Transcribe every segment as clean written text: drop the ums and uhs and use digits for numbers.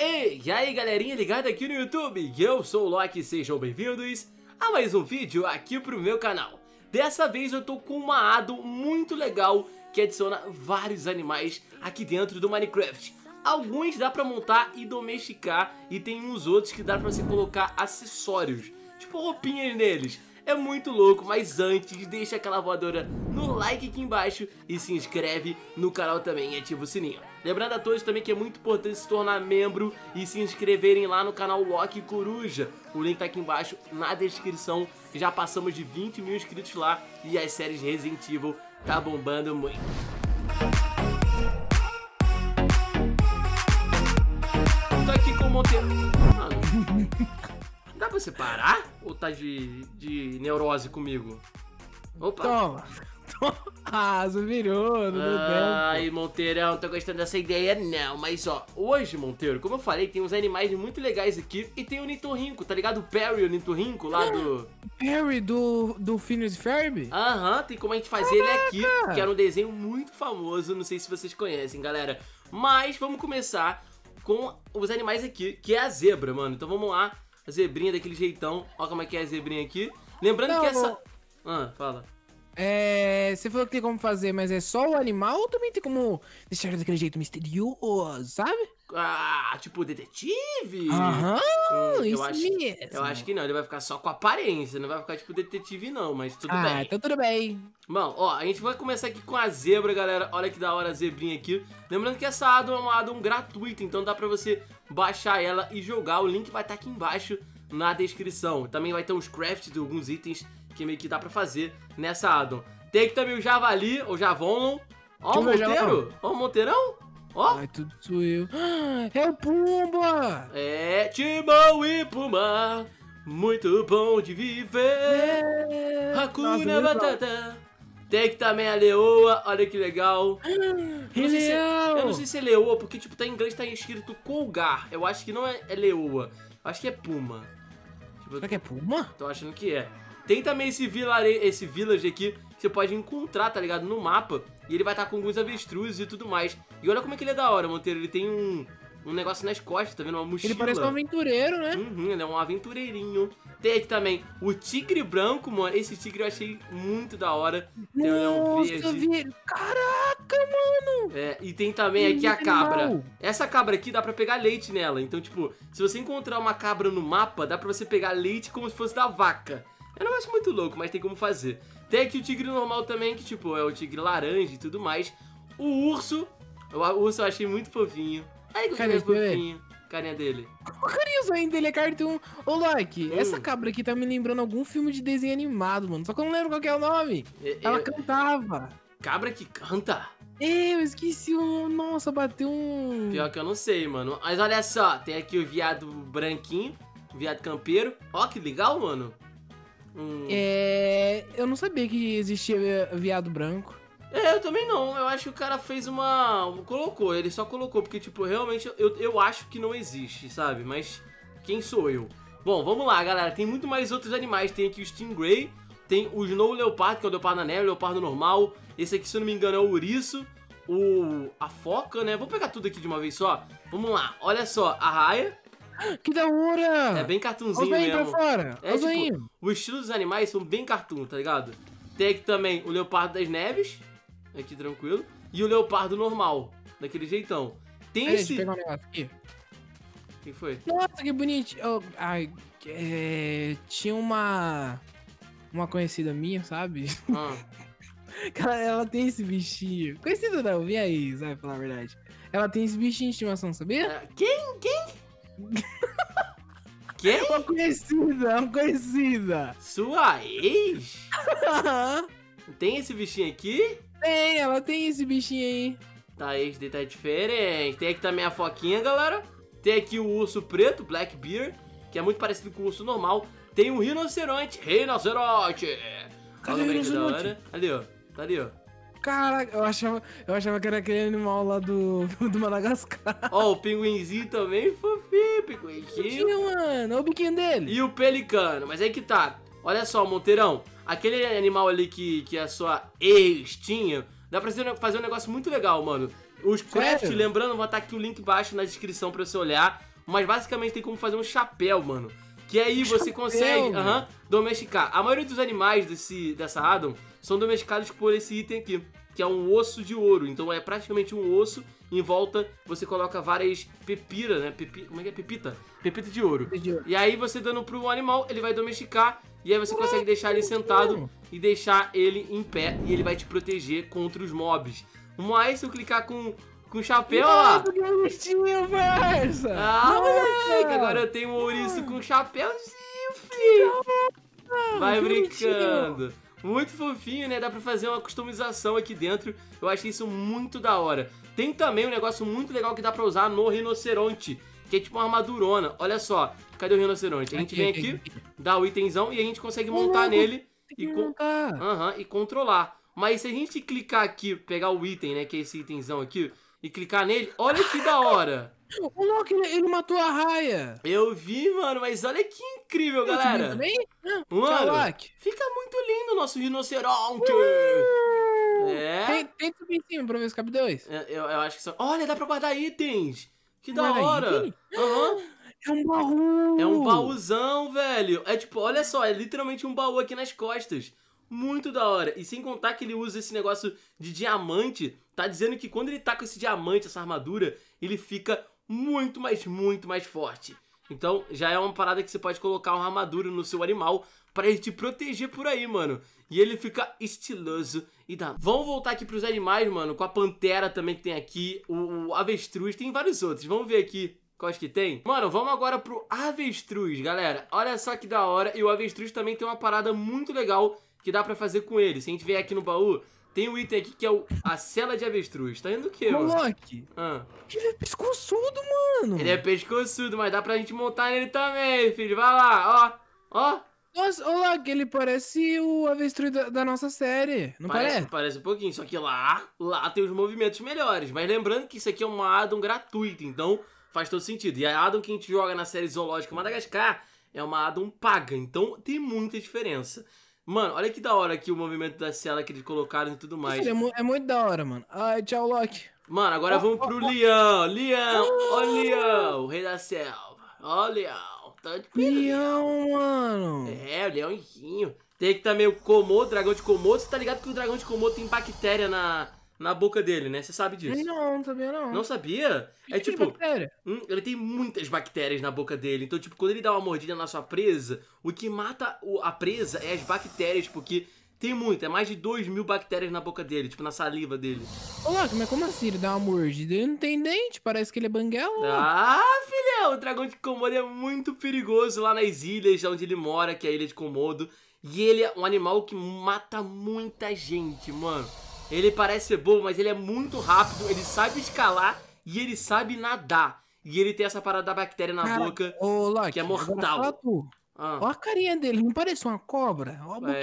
Ei, e aí galerinha ligada aqui no YouTube, eu sou o Loki, sejam bem-vindos a mais um vídeo aqui pro meu canal. Dessa vez eu tô com uma addon muito legal que adiciona vários animais aqui dentro do Minecraft. Alguns dá pra montar e domesticar e tem uns outros que dá pra você colocar acessórios, tipo roupinhas neles. É muito louco, mas antes deixa aquela voadora no like aqui embaixo e se inscreve no canal também e ativa o sininho. Lembrando a todos também que é muito importante se tornar membro e se inscreverem lá no canal Loki Coruja. O link tá aqui embaixo na descrição. Já passamos de 20 mil inscritos lá e as séries Resident Evil tá bombando muito. Tô aqui com o Monteiro. Dá pra você parar? Ou tá de neurose comigo? Opa! Toma! Ah, você virou, não deu tempo. Ai, Monteirão, não tô gostando dessa ideia não. Mas ó, hoje, Monteiro, como eu falei, tem uns animais muito legais aqui. E tem o Nitorrinco, tá ligado? O Perry, o Nitorrinco lá do... Perry do Phineas e Ferb? Aham, tem como a gente fazer ele aqui, que era um desenho muito famoso. Não sei se vocês conhecem, galera. Mas vamos começar com os animais aqui, que é a zebra, mano. Então vamos lá. A zebrinha daquele jeitão. Ó como é que é a zebrinha aqui. Lembrando que essa... fala. Você falou que tem como fazer, mas é só o animal ou também tem como deixar daquele jeito misterioso, sabe? Ah, tipo detetive? Aham, isso mesmo. Eu acho que não, ele vai ficar só com aparência, não vai ficar tipo detetive não, mas tudo bem. Ah, então tudo bem. Bom, ó, a gente vai começar aqui com a zebra, galera. Olha que da hora a zebrinha aqui. Lembrando que essa addon é uma addon gratuita, então dá pra você baixar ela e jogar. O link vai estar aqui embaixo na descrição. Também vai ter uns crafts de alguns itens que meio que dá pra fazer nessa addon. Tem aqui também o javali, ou javonlon. Ó o Monteiro, ó o Monteirão. Ó. Ai, tudo sou eu. É o Pumba! É, Timão e Pumba, muito bom de viver. Hakuna Matata. Tem aqui também a leoa, olha que legal. Eu não sei se é leoa, porque tipo, tá em inglês tá escrito colgar. Eu acho que não é leoa, acho que é puma. Tipo, será que é Puma? Tô achando que é. Tem também esse village aqui que você pode encontrar, tá ligado, no mapa. E ele vai estar com alguns avestruzes e tudo mais. E olha como é que ele é da hora, Monteiro. Ele tem um negócio nas costas, tá vendo? Uma mochila. Ele parece um aventureiro, né? Ele é um aventureirinho. Tem aqui também o tigre branco, mano. Esse tigre eu achei muito da hora. Tem um leão verde. Caraca, mano! É, e tem também aqui a cabra. Essa cabra aqui dá pra pegar leite nela. Então, tipo, se você encontrar uma cabra no mapa, dá pra você pegar leite como se fosse da vaca. É um negócio muito louco, mas tem como fazer. Tem aqui o tigre normal também, que tipo, é o tigre laranja e tudo mais. O urso eu achei muito fofinho. Ai, que carinha fofinho. Carinha dele. O carinhozinho dele é cartoon. Ô, Loki, essa cabra aqui tá me lembrando algum filme de desenho animado, mano. Só que eu não lembro qual que é o nome. Ela cantava. Cabra que canta? Eu esqueci o... Nossa, bateu um... Pior que eu não sei, mano. Mas olha só, tem aqui o viado branquinho, o viado campeiro. Ó, que legal, mano. Eu não sabia que existia viado branco. Eu também não. Eu acho que o cara fez colocou, ele só colocou, porque, tipo, realmente eu acho que não existe, sabe? Mas quem sou eu? Bom, vamos lá, galera. Tem muito mais outros animais. Tem aqui o Stingray, tem o Snow Leopard, que é o leopardo na neve, o leopardo normal. Esse aqui, se eu não me engano, é o ouriço. A foca, né? Vou pegar tudo aqui de uma vez só. Vamos lá. Olha só, a raia. Que da hora! É bem cartunzinho mesmo. Pra fora. Tipo, o estilo dos animais são bem cartoon, tá ligado? Tem aqui também o leopardo das neves. Aqui tranquilo. E o leopardo normal, daquele jeitão. Tem esse... Deixa eu pegar um negócio aqui. O que foi? Nossa, que bonitinho. Tinha uma conhecida minha, sabe? Ela tem esse bichinho. Conhecida não, vem aí, sabe, falar a verdade. Ela tem esse bichinho de estimação, sabia? Quem? Quem? Uma conhecida. Sua ex? Tem esse bichinho aqui? Tem, ela tem esse bichinho aí. Tá, esse daí tá diferente. Tem aqui também a foquinha, galera. Tem aqui o urso preto, Black Bear, que é muito parecido com o urso normal. Tem um rinoceronte. Cadê o rinoceronte? Ali, ó. Tá ali, ó. Caraca, eu achava que era aquele animal lá do Madagascar. Ó, o pinguinzinho também, fofinho, pinguinzinho. Mano, olha o biquinho dele. E o pelicano, mas aí que tá. Olha só, Monteirão, aquele animal ali que a sua ex tinha, dá pra fazer um negócio muito legal, mano. Os crafts, lembrando, vou botar aqui o link embaixo na descrição pra você olhar. mas basicamente tem como fazer um chapéu, mano. Que aí você consegue domesticar. A maioria dos animais dessa addon são domesticados por esse item aqui, que é um osso de ouro. Então é praticamente um osso, em volta você coloca várias pepiras, né? Como é que é? Pepita? Pepita de ouro. E aí você dando pro animal, ele vai domesticar, e aí você consegue deixar ele sentado e deixar ele em pé, e ele vai te proteger contra os mobs. Mas se eu clicar com chapéu, ó lá. Que bonitinho, parça! Moleque, agora eu tenho um ouriço com chapéuzinho, filho. Vai brincando. Muito fofinho, né? Dá pra fazer uma customização aqui dentro. Eu achei isso muito da hora. Tem também um negócio muito legal que dá pra usar no rinoceronte, que é tipo uma armadurona. Olha só, cadê o rinoceronte? A gente vem aqui, dá o itemzão e a gente consegue montar nele e controlar. Mas se a gente clicar aqui, pegar o item, né, que é esse itemzão aqui, e clicar nele, olha que da hora. O Loki, ele matou a raia. Eu vi, mano, mas olha que incrível, galera. Mano, fica muito lindo o nosso rinoceronte. Tenta subir em cima pra ver se cabe dois. Eu acho que só... Olha, dá pra guardar itens. Que da hora. É um baú. É um baúzão, velho. É tipo, olha só, é literalmente um baú aqui nas costas. Muito da hora. E sem contar que ele usa esse negócio de diamante. Tá dizendo que quando ele tá com esse diamante, essa armadura, ele fica muito mais forte. Então já é uma parada que você pode colocar uma armadura no seu animal pra ele te proteger por aí, mano. E ele fica estiloso e dá. Vamos voltar aqui pros animais, mano. Com a pantera também que tem aqui. O avestruz, tem vários outros. Vamos ver aqui quais que tem. Mano, vamos agora pro avestruz, galera. Olha só que da hora. E o avestruz também tem uma parada muito legal que dá pra fazer com ele. Se a gente vier aqui no baú, tem um item aqui que é a cela de avestruz. Tá indo o quê, mano? Loki, ele é pescoçudo, mano. Ele é pescoçudo, mas dá pra gente montar nele também, filho. Vai lá, ó. Nossa, o Loki, ele parece o avestruz da nossa série, não parece? Parece um pouquinho, só que lá tem os movimentos melhores. Mas lembrando que isso aqui é uma addon gratuita, então faz todo sentido. E a addon que a gente joga na série Zoológica Madagascar é uma addon paga, então tem muita diferença. Mano, olha que da hora aqui o movimento da cela que eles colocaram e tudo mais. É muito da hora, mano. Ai, tchau, Loki. Mano, agora vamos pro leão. Ó leão, o rei da selva. Ó leão. Tá de leão, mano. É, o leãozinho. Tem aqui também o Komodo, o dragão de Komodo. Você tá ligado que o dragão de Komodo tem bactéria na boca dele, né? Você sabe disso? Não sabia não. Não sabia? É tipo, ele tem muitas bactérias na boca dele. Então, tipo, quando ele dá uma mordida na sua presa, o que mata a presa é as bactérias, porque tem muito, é mais de 2.000 bactérias na boca dele, tipo, na saliva dele. Ô, Loki, mas como assim ele dá uma mordida? Ele não tem dente, parece que ele é banguela. Ah, filhão, o dragão de Komodo é muito perigoso lá nas ilhas onde ele mora, que é a ilha de Komodo. E ele é um animal que mata muita gente, mano. Ele parece ser bobo, mas ele é muito rápido, ele sabe escalar e ele sabe nadar. E ele tem essa parada da bactéria na boca, Loki, que é mortal. Ó a carinha dele, não parece uma cobra?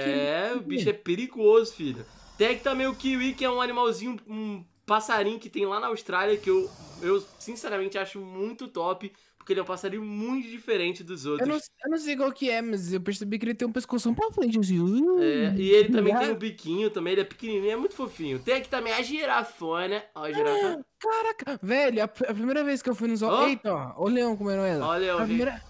O bicho é perigoso, filho. Tem aqui também o kiwi, que é um animalzinho, um passarinho que tem lá na Austrália, que eu sinceramente acho muito top. Porque ele é um passarinho muito diferente dos outros. Eu não sei qual que é, mas eu percebi que ele tem um pescoção pra frente, assim. E ele também tem um biquinho, também ele é pequenininho, é muito fofinho. Tem aqui também a girafona. Ó a girafa. Caraca, velho, a primeira vez que eu fui no zoológico... Eita, ó, o leão comendo ela. Ó o leão,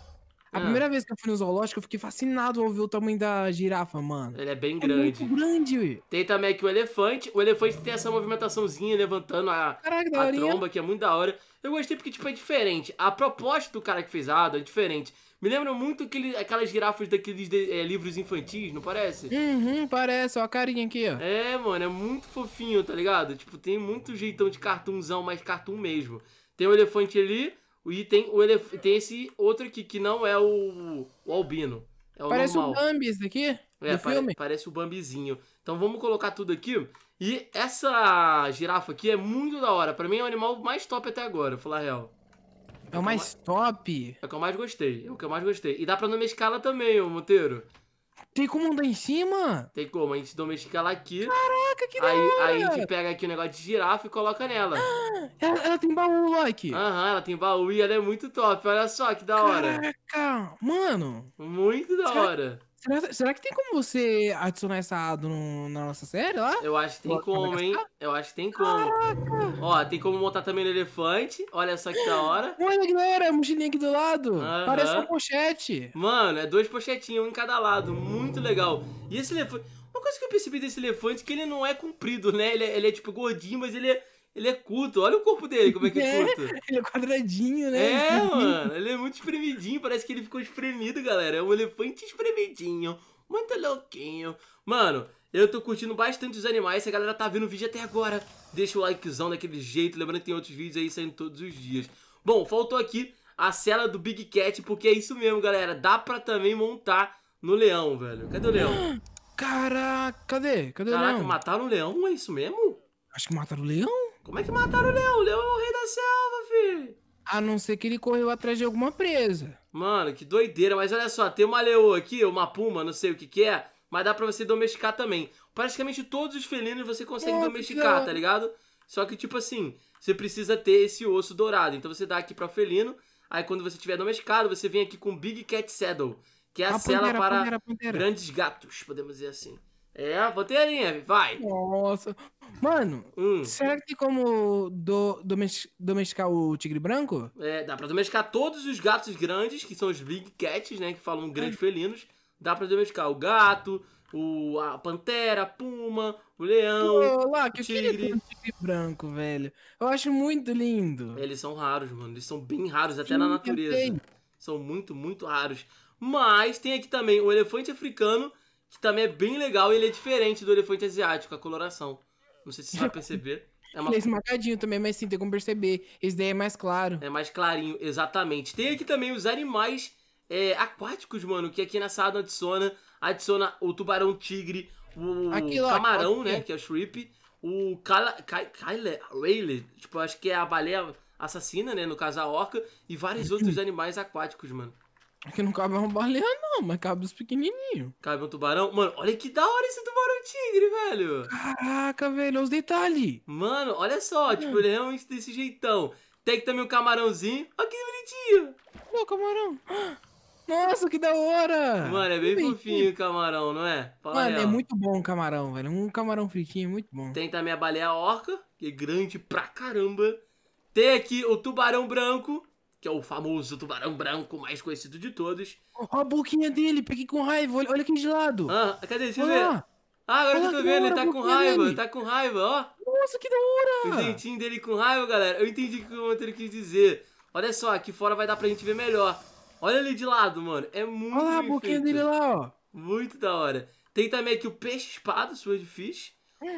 A primeira vez que eu fui no zoológico, eu fiquei fascinado ao ver o tamanho da girafa, mano. Ele é bem grande. É muito grande, ué. Tem também aqui o elefante. O elefante tem essa movimentaçãozinha levantando a tromba, que é muito da hora. Eu gostei porque, tipo, é diferente. A proposta do cara que fez a Ada é diferente. Me lembra muito aquelas girafas daqueles livros infantis, não parece? Parece. Ó a carinha aqui, ó. É, mano, é muito fofinho, tá ligado? Tipo, tem muito jeitão de cartoonzão, mais cartoon mesmo. Tem o elefante ali... E tem esse outro aqui, que não é o albino. É o parece normal. O Bambi esse daqui? Do filme? Parece o Bambizinho. Então vamos colocar tudo aqui. E essa girafa aqui é muito da hora. Pra mim é o animal mais top até agora, vou falar a real. É o mais top? É o que eu mais gostei. E dá pra domesticá-la também, ô Monteiro. Tem como andar em cima? Tem como, a gente domestica ela aqui. Caraca, que da hora! Aí a gente pega aqui o negócio de girafa e coloca nela. Ela tem baú, Loki. Ela tem baú e ela é muito top. Olha só que da hora. Caraca, mano. Muito da hora. Será que tem como você adicionar essa ado na nossa série lá? Eu acho que tem Coloca pra como, hein? gastar? Eu acho que tem como. Caraca! Ó, tem como montar também no elefante. Olha só que da hora. Olha que da hora, a mochilinha aqui do lado. Parece uma Aham. pochete. Mano, é 2 pochetinhos, um em cada lado. Muito legal. E esse elefante... Uma coisa que eu percebi desse elefante é que ele não é comprido, né? Ele é tipo gordinho, mas ele é curto. Olha o corpo dele, como é que é curto. Ele é quadradinho, né? É, mano, ele é muito espremidinho, parece que ele ficou espremido, galera. É um elefante espremidinho, muito louquinho. Mano, eu tô curtindo bastante os animais. Se a galera tá vendo o vídeo até agora, deixa o likezão daquele jeito. Lembrando que tem outros vídeos aí saindo todos os dias. Bom, faltou aqui a cela do Big Cat, porque é isso mesmo, galera. Dá pra também montar no leão, velho. Cadê o leão? Caraca, cadê? Cadê o Caraca, leão? mataram o leão? É isso mesmo? Acho que mataram o leão. Como é que mataram o leão? O leão é o rei da selva, filho. A não ser que ele correu atrás de alguma presa. Mano, que doideira. Mas olha só, tem uma leoa aqui, uma puma, não sei o que que é. Mas dá pra você domesticar também. Praticamente todos os felinos você consegue Nossa, domesticar, que tá ligado? Só que, tipo assim, você precisa ter esse osso dourado. Então você dá aqui pra felino. Aí quando você tiver domesticado, você vem aqui com Big Cat Saddle. Que é a cela para grandes gatos, podemos dizer assim. É, a panteirinha, vai. Nossa. Mano, será que tem como domesticar o tigre branco? É, dá pra domesticar todos os gatos grandes, que são os Big Cats, né? Que falam grandes felinos. Dá pra domesticar o gato, a pantera, a puma, o leão, Pô, lá, o que eu queria ter tigre. um tigre branco, velho. Eu acho muito lindo. Eles são raros, mano. Eles são bem raros, até Sim, na eu natureza. sei. São muito, muito raros. Mas tem aqui também o elefante africano, que também é bem legal e ele é diferente do elefante asiático, a coloração. Não sei se você vai perceber. Ele é esmagadinho também, mas sim, tem como perceber. Esse daí é mais claro. É mais clarinho, exatamente. Tem aqui também os animais aquáticos, mano, que aqui nessa aba adiciona o tubarão-tigre, o Aqui, ó, camarão, aqui. né, que é o shrimp, o Whale, tipo, acho que é a baleia assassina, né, no caso a orca, e vários outros animais aquáticos, mano. Aqui não cabe uma baleia, não, mas cabe os pequenininhos. Cabe um tubarão? Mano, olha que da hora esse tubarão-tigre, velho. Caraca, velho, olha os detalhes. Mano, olha só, tipo, ele é realmente desse jeitão. Tem aqui também o camarãozinho, olha que bonitinho. Ô, camarão. Nossa, que da hora. Mano, é bem fofinho o camarão, não é? Fala Mano, é real. muito bom o camarão, velho. Um camarão fritinho é muito bom. Tem também a baleia orca, que é grande pra caramba. Tem aqui o tubarão branco, que é o famoso tubarão branco mais conhecido de todos. Ó a boquinha dele, peguei com raiva. Olha aqui de lado. Ah, cadê? Deixa eu Olha ver. lá. Ah, agora que eu Olha tô que vendo, da ele hora tá a com boquinha raiva, dele. tá com raiva, ó. Nossa, que da O hora. dentinho dele com raiva, galera. Eu entendi o que o Monteiro quis dizer. Olha só, aqui fora vai dar pra gente ver melhor. Olha ali de lado, mano. É muito Olha lá a bem boquinha feito. dele lá, ó. Muito da hora. Tem também aqui o peixe-espada, Swordfish.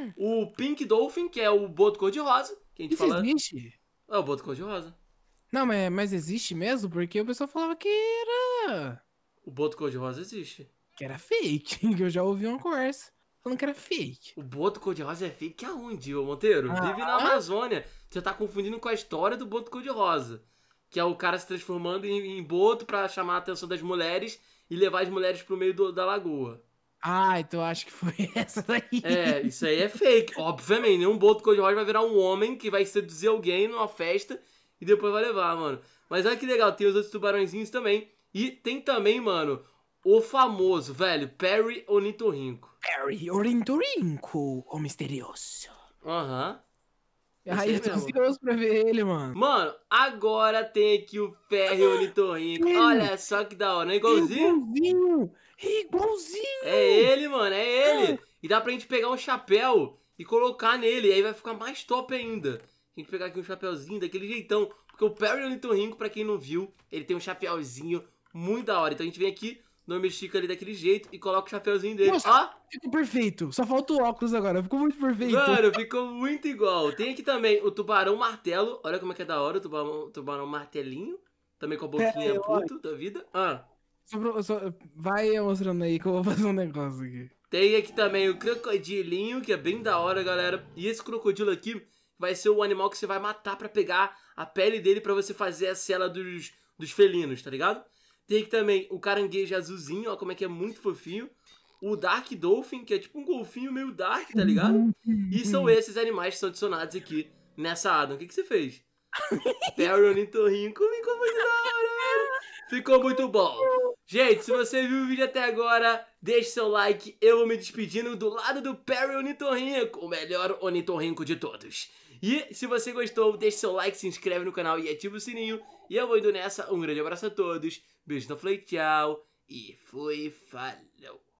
O Pink Dolphin, que é o boto cor-de-rosa. Que a gente Isso fala... existe? É o boto cor-de-rosa. Não, mas existe mesmo? Porque o pessoal falava que era... O boto cor-de-rosa existe. Que era fake. Que eu já ouvi uma conversa falando que era fake. O boto cor-de-rosa é fake aonde, ô Monteiro? Vive na Amazônia. Você tá confundindo com a história do boto cor-de-rosa. Que é o cara se transformando em boto pra chamar a atenção das mulheres e levar as mulheres pro meio da lagoa. Ah, então acho que foi essa daí. É, isso aí é fake. Obviamente, nenhum boto cor-de-rosa vai virar um homem que vai seduzir alguém numa festa e depois vai levar, mano. Mas olha que legal, tem os outros tubarõezinhos também. E tem também, mano, o famoso, velho, Perry Ornitorrinco. Perry Ornitorrinco, o misterioso. Aham. Ai, eu tô ansioso pra ver ele, mano. Mano, agora tem aqui o Perry Ornitorrinco. Olha só que da hora, não é igualzinho? Igualzinho! Igualzinho! É ele, mano, é ele. E dá pra gente pegar um chapéu e colocar nele, e aí vai ficar mais top ainda. A gente pegar aqui um chapéuzinho daquele jeitão. Porque o Perry Ornitorrinco, pra quem não viu, ele tem um chapéuzinho muito da hora. Então a gente vem aqui, domestica ele daquele jeito e coloca o chapéuzinho dele. Nossa, Ó! ficou perfeito. Só falta o óculos agora. Ficou muito perfeito. Mano, ficou muito igual. Tem aqui também o tubarão martelo. Olha como é que é da hora o tubarão martelinho. Também com a boquinha puto da vida. Ah. Vai mostrando aí que eu vou fazer um negócio aqui. Tem aqui também o crocodilinho, que é bem da hora, galera. E esse crocodilo aqui vai ser o animal que você vai matar pra pegar a pele dele pra você fazer a cela dos felinos, tá ligado? Tem aqui também o caranguejo azulzinho, ó como é que é muito fofinho. O Dark Dolphin, que é tipo um golfinho meio dark, tá ligado? E são esses animais que são adicionados aqui nessa Adam. O que você fez? Perry Ornitorrinco ficou muito da hora, velho. Ficou muito bom. Gente, se você viu o vídeo até agora, deixe seu like. Eu vou me despedindo do lado do Perry Ornitorrinco, o melhor ornitorrinco de todos. E se você gostou, deixe seu like, se inscreve no canal e ativa o sininho. E eu vou indo nessa. Um grande abraço a todos. Beijo no Flay, tchau. E fui, falou.